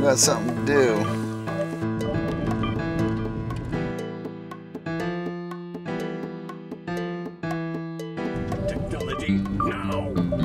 got something to do. Technology now.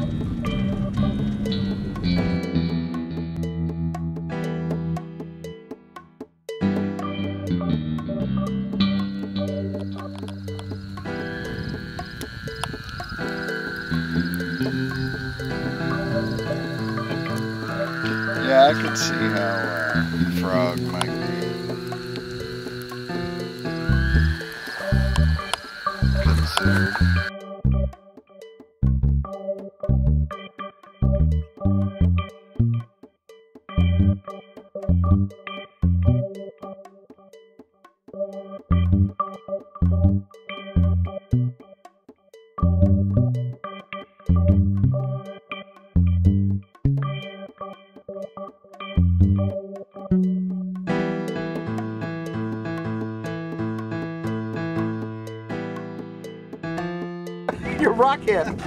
Yeah, I could see how frog might be considered. You're rockhead.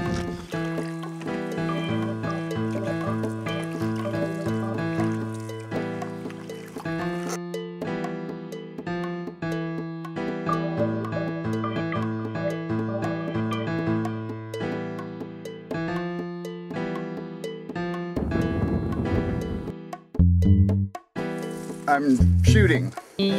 I'm shooting.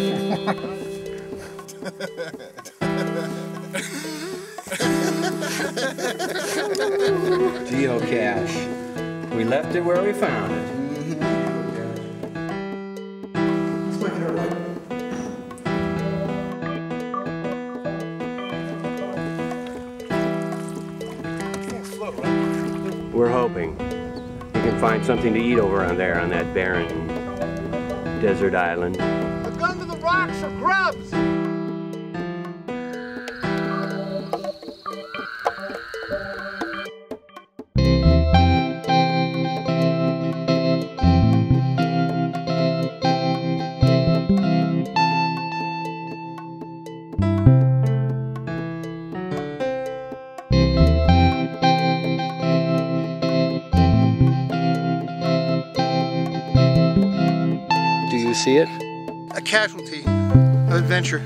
Geocache. We left it where we found it. We're hoping we can find something to eat over on there on that barren desert island. Look under the rocks for grubs. Do you see it? A casualty, an adventure.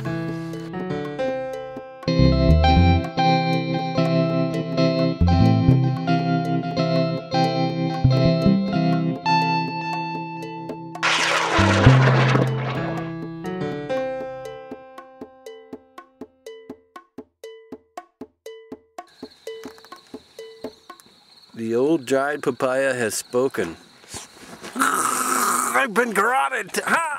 The old dried papaya has spoken. I've been garroted. Ha!